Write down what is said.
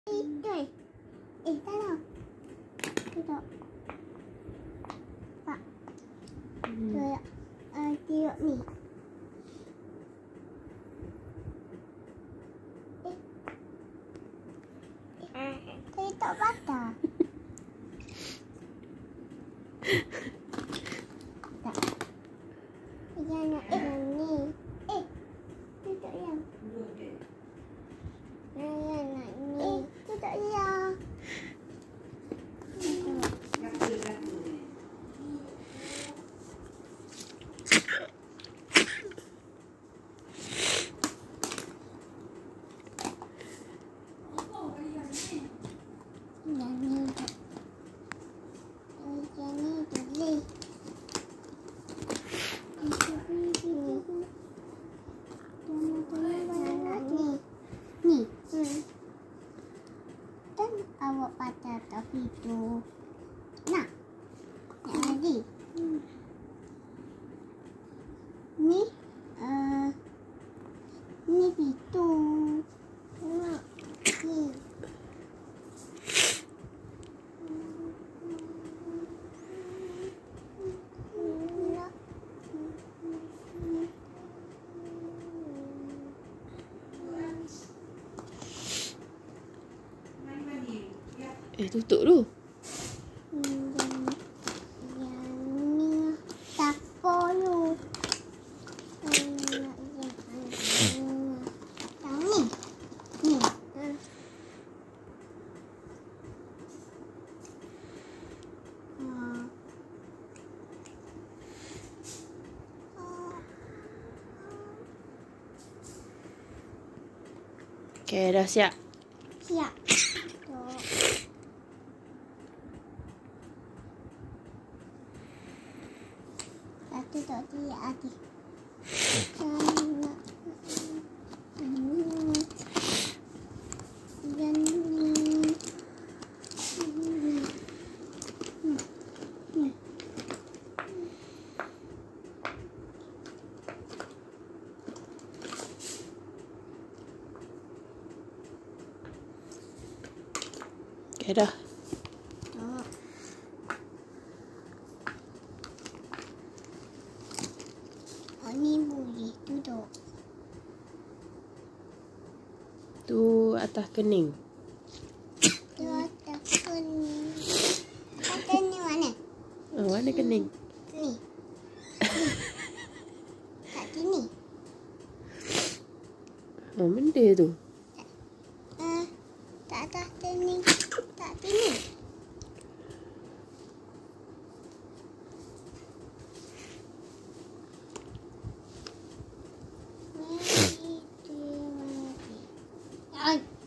Đây. Tao đâu? Pak. Rồi tiup ni. Saya tak patah. Tak. Yang nak ni. Tidak yang. Yang nak ni. Tidak yang. Yang ni. Yang ni boleh. Ni. Kan awak patah tapi tu. Nak. Yang lagi. Ni. Ni itu. Nak. Ni. Tutup dulu. Yang ni tak perlu. Yang ni. Ni. Okay, dah siap. Siap. Satu tak tiga lagi. Okay, dah. Ni boleh duduk. Tu atas kening. Tu atas kening. Atas ni mana? Mana kening? Ni. Kat sini. Benda tu. Tak atas kening. Tak sini. Ay.